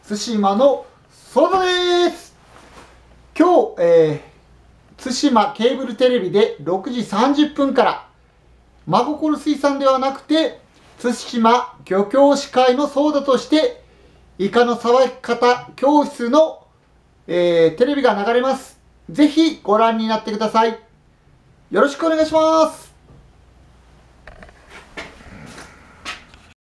対馬のソーダです。今日、対馬ケーブルテレビで6時30分から真心水産ではなくて対馬漁協司会のソーダとしてイカのさばき方教室の、テレビが流れます。ぜひご覧になってください。よろしくお願いします。